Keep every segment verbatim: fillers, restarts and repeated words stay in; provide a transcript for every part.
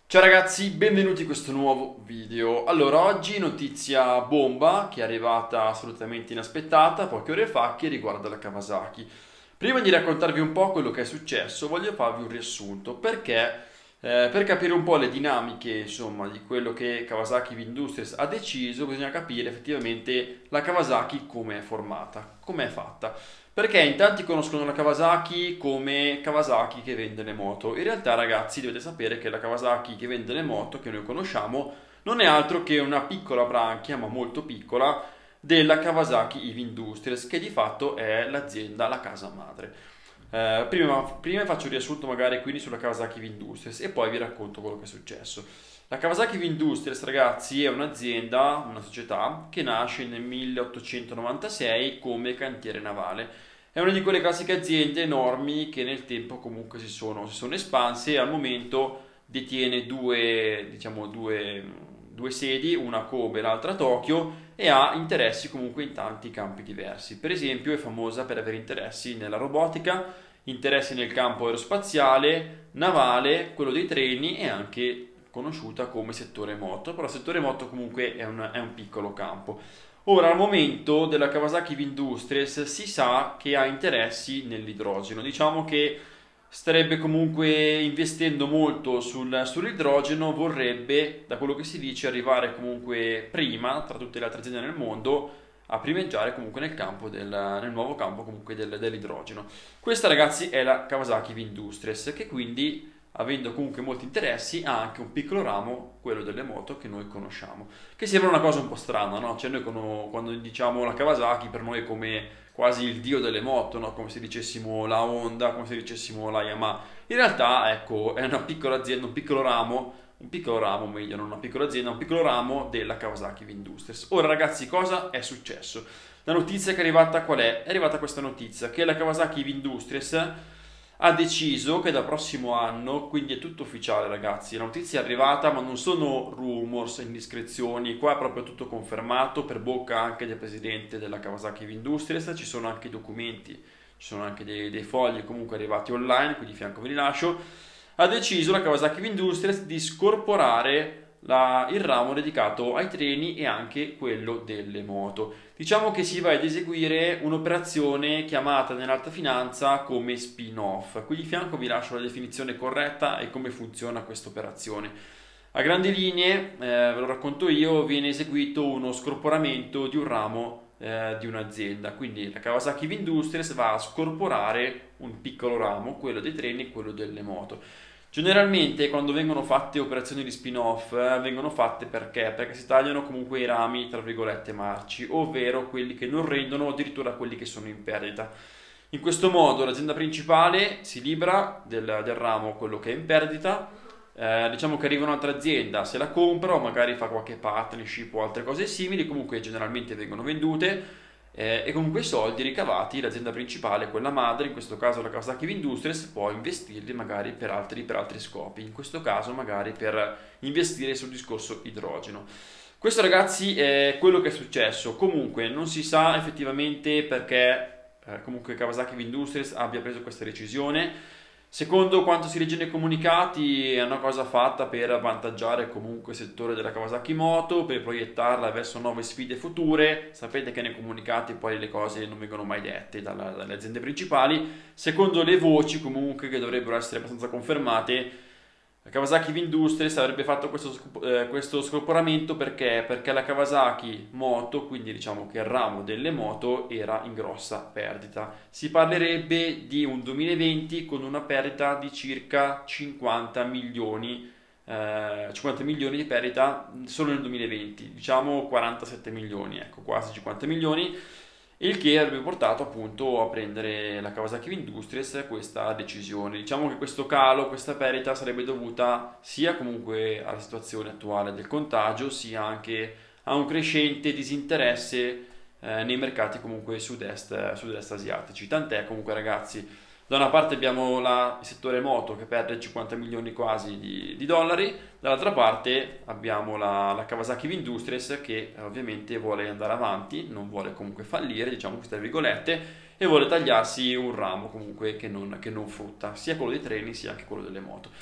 Ciao ragazzi, benvenuti in questo nuovo video. Allora, oggi notizia bomba che è arrivata assolutamente inaspettata poche ore fa, che riguarda la Kawasaki. Prima di raccontarvi un po' quello che è successo, voglio farvi un riassunto perché eh, per capire un po' le dinamiche, insomma, di quello che Kawasaki Industries ha deciso, bisogna capire effettivamente la Kawasaki come è formata, come è fatta. Perché in tanti conoscono la Kawasaki come Kawasaki che vende le moto. In realtà, ragazzi, dovete sapere che la Kawasaki che vende le moto, che noi conosciamo, non è altro che una piccola branchia, ma molto piccola, della Kawasaki E V Industries, che di fatto è l'azienda, la casa madre. Eh, prima, prima faccio un riassunto magari quindi sulla Kawasaki E V Industries e poi vi racconto quello che è successo. La Kawasaki E V Industries, ragazzi, è un'azienda, una società che nasce nel milleottocentonovantasei come cantiere navale. È una di quelle classiche aziende enormi che nel tempo comunque si sono, si sono espanse e al momento detiene due, diciamo, due, due sedi, una a Kobe e l'altra a Tokyo, e ha interessi comunque in tanti campi diversi. Per esempio è famosa per avere interessi nella robotica, interessi nel campo aerospaziale, navale, quello dei treni e anche conosciuta come settore moto, però il settore moto comunque è un, è un piccolo campo. Ora, al momento della Kawasaki Industries si sa che ha interessi nell'idrogeno, diciamo che starebbe comunque investendo molto sul, sull'idrogeno, vorrebbe, da quello che si dice, arrivare comunque prima, tra tutte le altre aziende nel mondo, a primeggiare comunque nel campo del, nel nuovo campo comunque del, dell'idrogeno. Questa, ragazzi, è la Kawasaki Industries, che quindi, avendo comunque molti interessi, ha anche un piccolo ramo, quello delle moto che noi conosciamo, che sembra una cosa un po' strana, no? Cioè noi quando diciamo la Kawasaki per noi è come quasi il dio delle moto, no? Come se dicessimo la Honda, come se dicessimo la Yamaha. In realtà, ecco, è una piccola azienda, un piccolo ramo, un piccolo ramo, meglio, non una piccola azienda, un piccolo ramo della Kawasaki Industries. Ora, ragazzi, cosa è successo? La notizia che è arrivata qual è? È arrivata questa notizia, che la Kawasaki Industries ha deciso che dal prossimo anno, quindi è tutto ufficiale, ragazzi, la notizia è arrivata, ma non sono rumors, indiscrezioni, qua è proprio tutto confermato per bocca anche del presidente della Kawasaki Industries, ci sono anche i documenti, ci sono anche dei, dei fogli comunque arrivati online, qui di fianco ve li lascio. Ha deciso la Kawasaki Industries di scorporare la, il ramo dedicato ai treni e anche quello delle moto. Diciamo che si va ad eseguire un'operazione chiamata nell'alta finanza come spin-off. Qui di fianco vi lascio la definizione corretta e come funziona questa operazione. A grandi linee, eh, ve lo racconto io, viene eseguito uno scorporamento di un ramo eh, di un'azienda. Quindi la Kawasaki Industries va a scorporare un piccolo ramo, quello dei treni e quello delle moto. Generalmente quando vengono fatte operazioni di spin-off eh, vengono fatte perché? Perché si tagliano comunque i rami tra virgolette marci, ovvero quelli che non rendono o addirittura quelli che sono in perdita. In questo modo l'azienda principale si libera del, del ramo, quello che è in perdita, eh, diciamo che arriva un'altra azienda, se la compra o magari fa qualche partnership o altre cose simili, comunque generalmente vengono vendute. Eh, e con quei soldi ricavati l'azienda principale, quella madre, in questo caso la Kawasaki Industries, può investirli magari per altri, per altri scopi, in questo caso magari per investire sul discorso idrogeno. Questo, ragazzi, è quello che è successo. Comunque non si sa effettivamente perché eh, comunque Kawasaki Industries abbia preso questa decisione. Secondo quanto si legge nei comunicati è una cosa fatta per avvantaggiare comunque il settore della Kawasaki Moto, per proiettarla verso nuove sfide future. Sapete che nei comunicati poi le cose non vengono mai dette dalla, dalle aziende principali. Secondo le voci comunque che dovrebbero essere abbastanza confermate, la Kawasaki Industries avrebbe fatto questo, eh, questo scorporamento perché? Perché la Kawasaki Moto, quindi diciamo che il ramo delle moto, era in grossa perdita. Si parlerebbe di un duemilaventi con una perdita di circa cinquanta milioni, eh, cinquanta milioni di perdita solo nel duemilaventi, diciamo quarantasette milioni, ecco, quasi cinquanta milioni. Il che avrebbe portato appunto a prendere la Kawasaki Industries questa decisione. Diciamo che questo calo, questa perdita sarebbe dovuta sia comunque alla situazione attuale del contagio, sia anche a un crescente disinteresse eh, nei mercati comunque sud-est, sud-est asiatici. Tant'è comunque, ragazzi, da una parte abbiamo la, il settore moto che perde cinquanta milioni quasi di, di dollari, dall'altra parte abbiamo la, la Kawasaki Industries che eh, ovviamente vuole andare avanti, non vuole comunque fallire, diciamo queste virgolette, e vuole tagliarsi un ramo comunque che non, che non frutta, sia quello dei treni sia anche quello delle moto.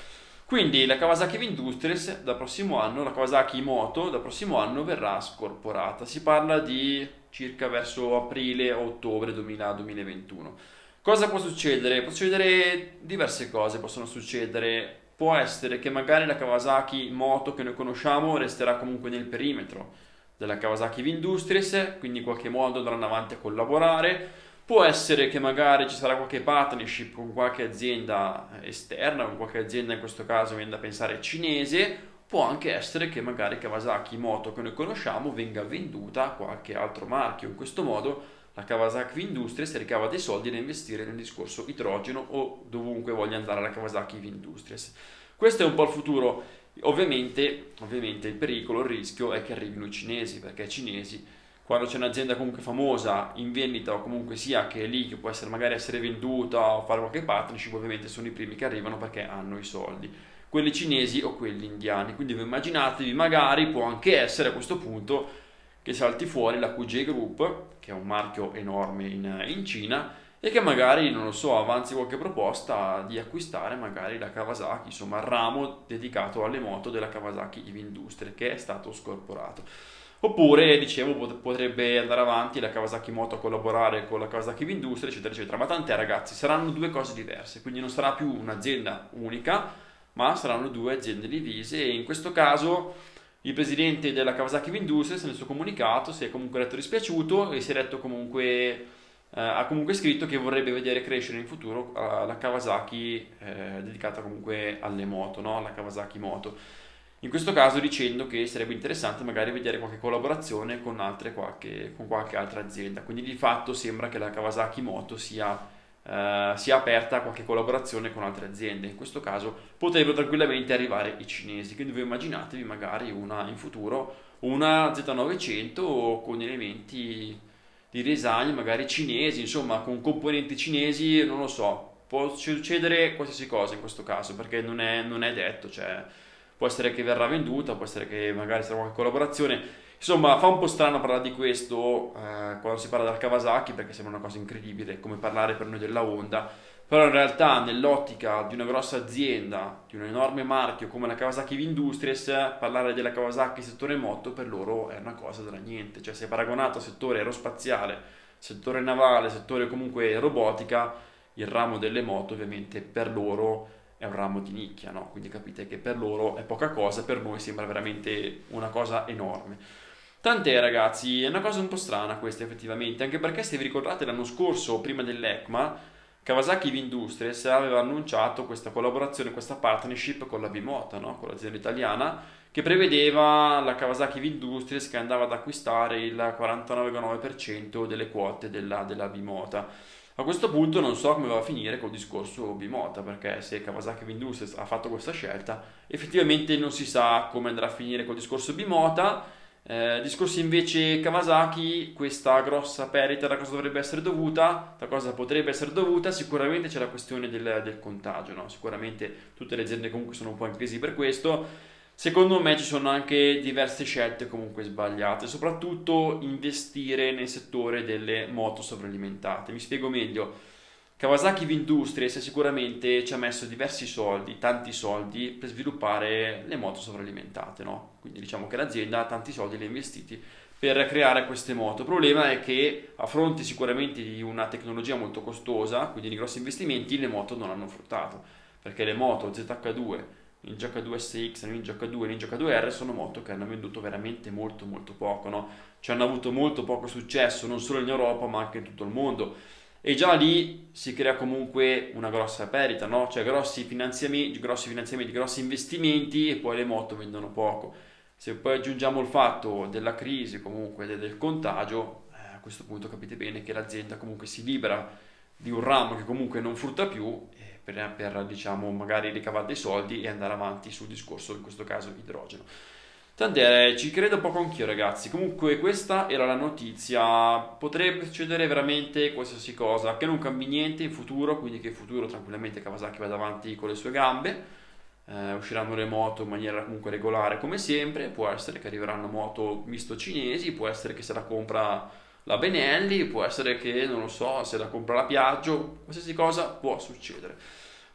Quindi la Kawasaki Windustries dal prossimo anno, la Kawasaki Moto dal prossimo anno verrà scorporata. Si parla di circa verso aprile o ottobre duemilaventuno. Cosa può succedere? Può succedere diverse cose, possono succedere. Può essere che magari la Kawasaki Moto che noi conosciamo resterà comunque nel perimetro della Kawasaki Windustries, quindi in qualche modo andranno avanti a collaborare. Può essere che magari ci sarà qualche partnership con qualche azienda esterna, con qualche azienda in questo caso viene da pensare cinese. Può anche essere che magari Kawasaki Moto che noi conosciamo venga venduta a qualche altro marchio. In questo modo la Kawasaki Windustries ricava dei soldi da investire nel discorso idrogeno o dovunque voglia andare la Kawasaki Windustries. Questo è un po' il futuro. Ovviamente, ovviamente il pericolo, il rischio è che arrivino i cinesi, perché i cinesi, quando c'è un'azienda comunque famosa in vendita o comunque sia che è lì, che può essere magari essere venduta o fare qualche partnership, ovviamente sono i primi che arrivano perché hanno i soldi, quelli cinesi o quelli indiani. Quindi vi immaginatevi, magari può anche essere a questo punto che salti fuori la Q J Group, che è un marchio enorme in, in Cina, e che magari, non lo so, avanzi qualche proposta di acquistare magari la Kawasaki, insomma il ramo dedicato alle moto della Kawasaki Windustries che è stato scorporato. Oppure, dicevo, potrebbe andare avanti la Kawasaki Moto a collaborare con la Kawasaki Windustries, eccetera, eccetera. Ma tant'è, ragazzi, saranno due cose diverse, quindi non sarà più un'azienda unica, ma saranno due aziende divise e in questo caso il presidente della Kawasaki Windustries nel suo comunicato si è comunque detto dispiaciuto e si è detto comunque, eh, ha comunque scritto che vorrebbe vedere crescere in futuro uh, la Kawasaki eh, dedicata comunque alle moto, no? La Kawasaki Moto. In questo caso dicendo che sarebbe interessante magari vedere qualche collaborazione con, altre qualche, con qualche altra azienda. Quindi di fatto sembra che la Kawasaki Moto sia, eh, sia aperta a qualche collaborazione con altre aziende. In questo caso potrebbero tranquillamente arrivare i cinesi. Quindi voi immaginatevi magari una, in futuro una Z novecento con elementi di design magari cinesi, insomma con componenti cinesi, non lo so. Può succedere qualsiasi cosa in questo caso perché non è, non è detto, cioè... Può essere che verrà venduta, può essere che magari sarà qualche collaborazione. Insomma, fa un po' strano parlare di questo eh, quando si parla della Kawasaki perché sembra una cosa incredibile, come parlare per noi della Honda. Però in realtà nell'ottica di una grossa azienda, di un enorme marchio come la Kawasaki Windustries, parlare della Kawasaki settore moto per loro è una cosa della niente. Cioè se paragonato al settore aerospaziale, settore navale, settore comunque robotica, il ramo delle moto ovviamente per loro è un ramo di nicchia, no? Quindi capite che per loro è poca cosa, per noi sembra veramente una cosa enorme. Tant'è, ragazzi, è una cosa un po' strana questa effettivamente, anche perché se vi ricordate l'anno scorso, prima dell'ECMA, Kawasaki Windustries aveva annunciato questa collaborazione, questa partnership con la Bimota, no? Con l'azienda italiana, che prevedeva la Kawasaki Windustries che andava ad acquistare il quarantanove virgola nove per cento delle quote della, della Bimota. A questo punto non so come va a finire col discorso Bimota, perché se Kawasaki Windustries ha fatto questa scelta, effettivamente non si sa come andrà a finire col discorso Bimota. Eh, discorso invece Kawasaki, questa grossa perdita da cosa dovrebbe essere dovuta, da cosa potrebbe essere dovuta, sicuramente c'è la questione del, del contagio, no? Sicuramente tutte le aziende comunque sono un po' in crisi per questo. Secondo me ci sono anche diverse scelte comunque sbagliate, soprattutto investire nel settore delle moto sovralimentate. Mi spiego meglio. Kawasaki Windustries sicuramente ci ha messo diversi soldi, tanti soldi, per sviluppare le moto sovralimentate, no? Quindi diciamo che l'azienda ha tanti soldi li ha investiti per creare queste moto. Il problema è che a fronte sicuramente di una tecnologia molto costosa, quindi di grossi investimenti, le moto non hanno fruttato, perché le moto Z H due, Ninja K due S X, Ninja K due, Ninja K due R sono moto che hanno venduto veramente molto molto poco, no? Cioè hanno avuto molto poco successo non solo in Europa ma anche in tutto il mondo e già lì si crea comunque una grossa perdita, no? Cioè grossi finanziamenti, grossi finanziamenti, grossi investimenti e poi le moto vendono poco. Se poi aggiungiamo il fatto della crisi comunque del, del contagio, eh, a questo punto capite bene che l'azienda comunque si libera di un ramo che comunque non frutta più Per, per diciamo magari ricavare dei soldi e andare avanti sul discorso in questo caso idrogeno. Tant'è, ci credo poco anch'io, ragazzi. Comunque questa era la notizia, potrebbe succedere veramente qualsiasi cosa, che non cambi niente in futuro, quindi che in futuro tranquillamente Kawasaki vada avanti con le sue gambe, eh, usciranno le moto in maniera comunque regolare come sempre, può essere che arriveranno moto misto cinesi, può essere che se la compra la Benelli, può essere che, non lo so, se la compra la Piaggio, qualsiasi cosa può succedere.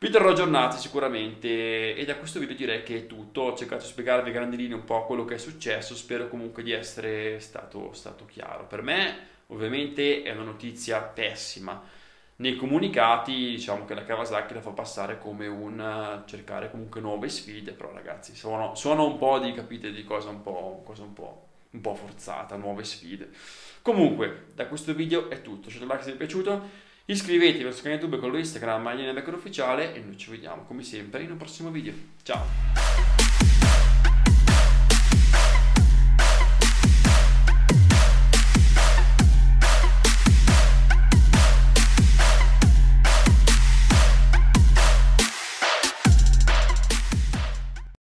Vi terrò aggiornati sicuramente e da questo video direi che è tutto. Ho cercato di spiegarvi a grandi linee un po' quello che è successo, spero comunque di essere stato, stato chiaro. Per me ovviamente è una notizia pessima. Nei comunicati diciamo che la Kawasaki la fa passare come un cercare comunque nuove sfide, però ragazzi sono, sono un po' di, capite, di cosa un po', cosa un po', un po' forzata, nuove sfide. Comunque da questo video è tutto, lasciate un like se vi è piaciuto. Iscrivetevi al canale YouTube con lo Instagram Magliene Becker Ufficiale e noi ci vediamo come sempre in un prossimo video. Ciao!